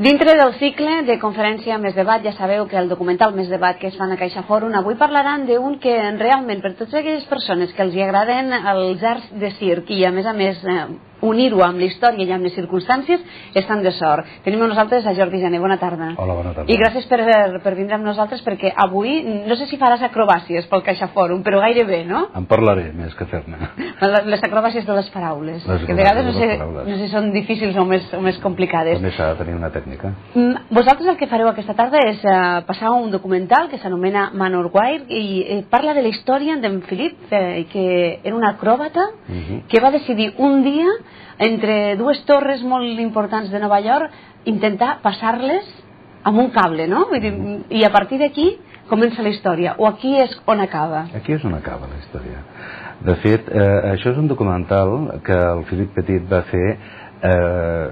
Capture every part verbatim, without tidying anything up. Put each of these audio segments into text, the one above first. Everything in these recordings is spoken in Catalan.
Dintre del cicle de conferència Més Debat, ja sabeu que el documental Més Debat que es fan a Caixa Fòrum, avui parlaran d'un que realment per totes aquelles persones que els hi agraden els arts de circ i a més a més eh, unir-ho amb la història i amb les circumstàncies, estan de sort. Tenim amb nosaltres a Jordi Jané, bona tarda. Hola, bona tarda. I gràcies per, per vindre amb nosaltres perquè avui, no sé si faràs acrobàcies pel Caixa Fòrum, però gairebé, no? En parlaré més que fer-ne. Les acrobàcies de les paraules, les que a vegades no sé, no sé si són difícils o més, o més complicades. També s'ha de tenir una tècnica. Vosaltres el que fareu aquesta tarda és uh, passar un documental que s'anomena Manor Wire i eh, parla de la història d'en Philip, eh, que era un acròbata uh -huh. que va decidir un dia entre dues torres molt importants de Nova York intentar passar-les amb un cable, no? Vull dir, uh -huh. I a partir d'aquí comença la història, o aquí és on acaba? Aquí és on acaba la història. De fet, eh, això és un documental que el Philip Petit va fer eh,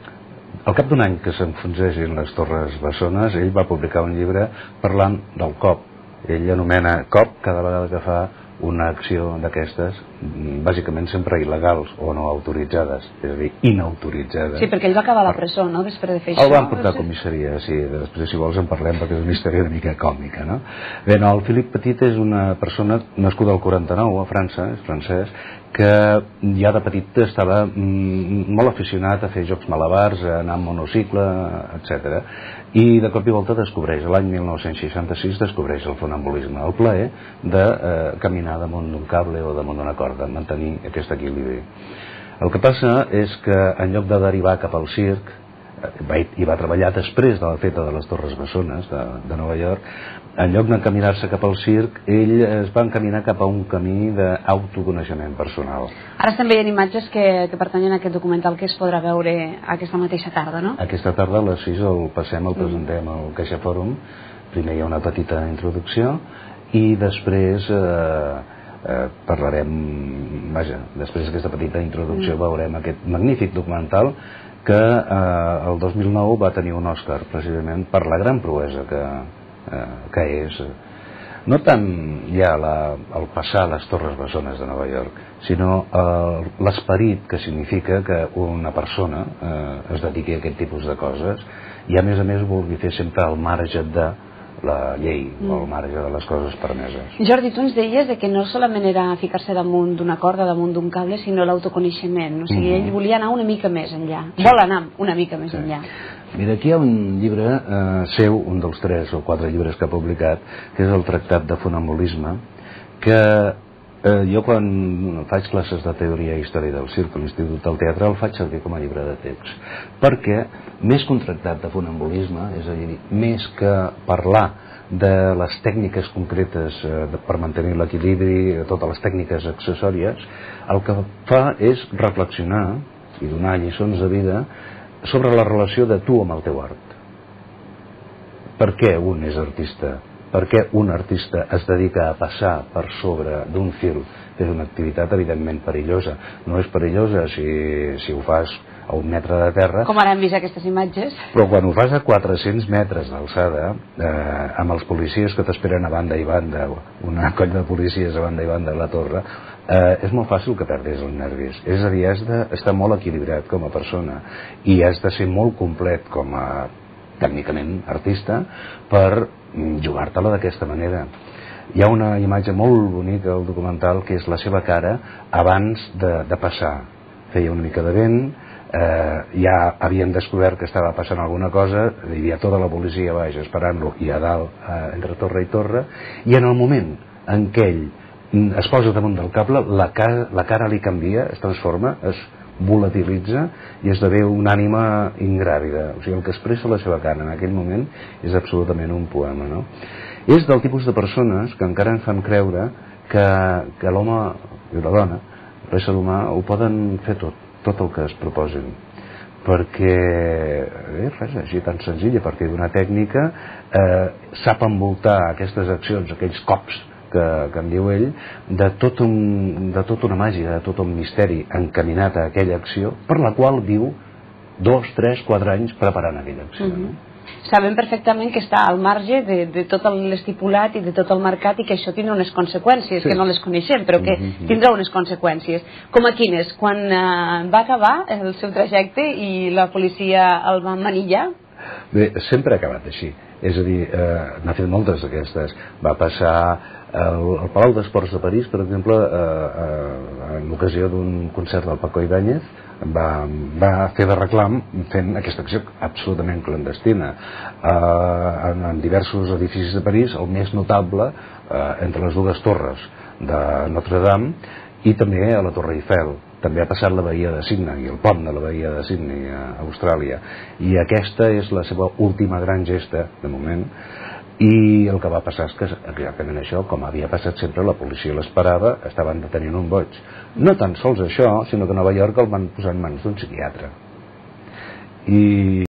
al cap d'un any que s'enfonsessin les Torres Bessones. Ell va publicar un llibre parlant del cop. Ell anomena cop cada vegada que fa una acció d'aquestes, bàsicament sempre il·legals o no autoritzades, és a dir, inautoritzades. Sí, perquè ell va acabar a la presó, no?, després de fer això. El van portar a comissaria, sí, després si vols en parlem perquè és una història una mica còmica, no? Bé, no, el Philip Petit és una persona nascuda al quaranta-nou a França, és francès, que ja de petit estava mm, molt aficionat a fer jocs malabars, a anar amb monocicle, etcètera. I de cop i volta descobreix, l'any mil nou-cents seixanta-sis descobreix el funambulisme, el plaer de eh, caminar damunt d'un cable o damunt d'una corda, mantenir aquest equilibri. El que passa és que en lloc de derivar cap al circ, eh, i va treballar després de la feta de les Torres Bessones de, de Nova York, en lloc d'encaminar-se cap al circ, ell es va encaminar cap a un camí d'autoconeixement personal. Ara estem veient imatges que, que pertanyen a aquest documental que es podrà veure aquesta mateixa tarda, no? Aquesta tarda a les sis el passem, el presentem al Caixa Fòrum. Primer hi ha una petita introducció i després eh, eh, parlarem, vaja, després d'aquesta petita introducció mm. veurem aquest magnífic documental que eh, el dos mil nou va tenir un Òscar precisament per la gran proesa que que és no tant ja la, el passar les Torres Bessones de Nova York, sinó eh, l'esperit que significa que una persona eh, es dediqui a aquest tipus de coses i a més a més vulgui fer sempre al marge de la llei mm. o al marge de les coses permeses. Jordi, tu ens deies de que no solament era ficar-se damunt d'una corda, damunt d'un cable, sinó l'autoconeixement, o sigui, mm. ell volia anar una mica més enllà, sí. vol anar una mica més sí. enllà. Mira, aquí hi ha un llibre eh, seu, un dels tres o quatre llibres que ha publicat, que és el Tractat de Funambulisme, que eh, jo quan faig classes de teoria i història del circ a l'Institut del Teatre el faig servir com a llibre de text, perquè més que un tractat de funambulisme, és a dir, més que parlar de les tècniques concretes eh, de, per mantenir l'equilibri, totes les tècniques accessòries, el que fa és reflexionar i donar lliçons de vida sobre la relació de tu amb el teu art. Per què un és artista? Per què un artista es dedica a passar per sobre d'un fil? És una activitat evidentment perillosa. No és perillosa si, si ho fas a un metre de terra. Com ara hem vist aquestes imatges. Però quan ho fas a quatre-cents metres d'alçada, eh, amb els policies que t'esperen a banda i banda, una colla de policies a banda i banda de la torre, eh, és molt fàcil que perdis els nervis. És a dir, has d'estar molt equilibrat com a persona i has de ser molt complet com a tècnicament artista per jugar-te-la d'aquesta manera. Hi ha una imatge molt bonica al documental que és la seva cara abans de, de passar. Feia una mica de vent, eh, ja havien descobert que estava passant alguna cosa, hi havia tota la policia baix esperant-lo i a dalt eh, entre torre i torre, i en el moment en què ell es posa damunt del cable, la cara, la cara li canvia, es transforma, es volatilitza i esdevé una ànima ingràvida. O sigui, el que expressa la seva cara en aquell moment és absolutament un poema, no? És del tipus de persones que encara ens fan creure que, que l'home i la dona, l'ésser humà, ho poden fer tot, tot el que es proposin. Perquè, eh, res, així tan senzill, a partir d'una tècnica, eh, sap envoltar aquestes accions, aquells cops que, que en diu ell, de, tot un, de tota una màgia, de tot un misteri encaminat a aquella acció, per la qual viu dos, tres, quatre anys preparant aquella acció. Mm-hmm. no? Sabem perfectament que està al marge de, de tot l'estipulat i de tot el mercat i que això tindrà unes conseqüències, sí. que no les coneixem, però que mm-hmm. tindrà unes conseqüències. Com a quines? Quan uh, va acabar el seu trajecte i la policia el va manillar? Bé, sempre ha acabat així. És a dir, eh, n'ha fet moltes d'aquestes. Va passar al, al Palau d'Esports de París, per exemple, eh, eh, en l'ocasió d'un concert del Paco Ibáñez, va, va fer de reclam fent aquesta acció absolutament clandestina. Eh, en, en diversos edificis de París, el més notable, eh, entre les dues torres de Notre-Dame, i també a la Torre Eiffel. També ha passat la bahia de Sydney, el pont de la bahia de Sydney a Austràlia, i aquesta és la seva última gran gesta de moment. I el que va passar és que exactament això, com havia passat sempre, la policia l'esperava, estaven detenint un boig. No tan sols això, sinó que a Nova York el van posar en mans d'un psiquiatre. I